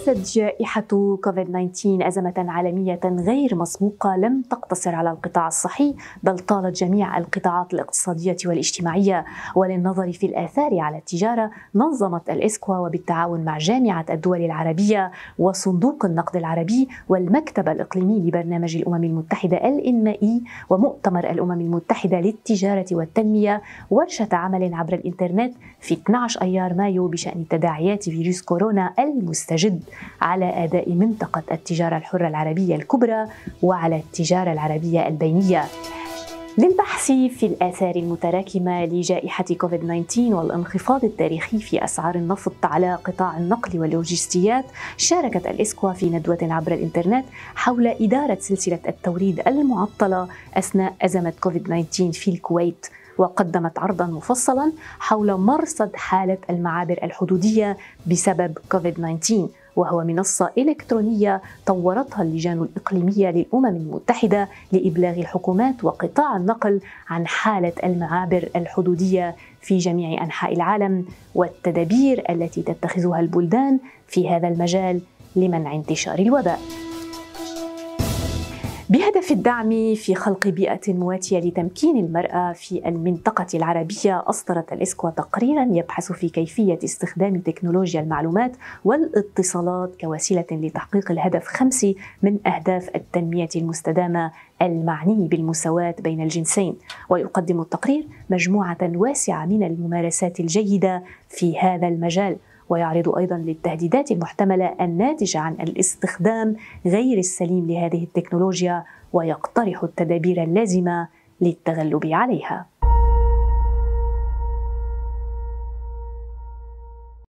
أحدثت جائحة كوفيد-19 أزمة عالمية غير مسبوقة لم تقتصر على القطاع الصحي، بل طالت جميع القطاعات الاقتصادية والاجتماعية. وللنظر في الآثار على التجارة، نظمت الإسكوا وبالتعاون مع جامعة الدول العربية وصندوق النقد العربي والمكتب الإقليمي لبرنامج الأمم المتحدة الإنمائي ومؤتمر الأمم المتحدة للتجارة والتنمية ورشة عمل عبر الإنترنت في 12 أيار مايو بشأن تداعيات فيروس كورونا المستجد على أداء منطقة التجارة الحرة العربية الكبرى وعلى التجارة العربية البينية. للبحث في الآثار المتراكمة لجائحة كوفيد-19 والانخفاض التاريخي في أسعار النفط على قطاع النقل واللوجستيات، شاركت الإسكوا في ندوة عبر الإنترنت حول إدارة سلسلة التوريد المعطلة أثناء أزمة كوفيد-19 في الكويت، وقدمت عرضاً مفصلاً حول مرصد حالة المعابر الحدودية بسبب كوفيد-19، وهو منصة إلكترونية طورتها اللجان الإقليمية للأمم المتحدة لإبلاغ الحكومات وقطاع النقل عن حالة المعابر الحدودية في جميع أنحاء العالم والتدابير التي تتخذها البلدان في هذا المجال لمنع انتشار الوباء. بهدف الدعم في خلق بيئة مواتية لتمكين المرأة في المنطقة العربية، أصدرت الإسكوا تقريراً يبحث في كيفية استخدام تكنولوجيا المعلومات والاتصالات كوسيلة لتحقيق الهدف 5 من أهداف التنمية المستدامة المعني بالمساواة بين الجنسين. ويقدم التقرير مجموعة واسعة من الممارسات الجيدة في هذا المجال، ويعرض أيضاً للتهديدات المحتملة الناتجة عن الاستخدام غير السليم لهذه التكنولوجيا، ويقترح التدابير اللازمة للتغلب عليها.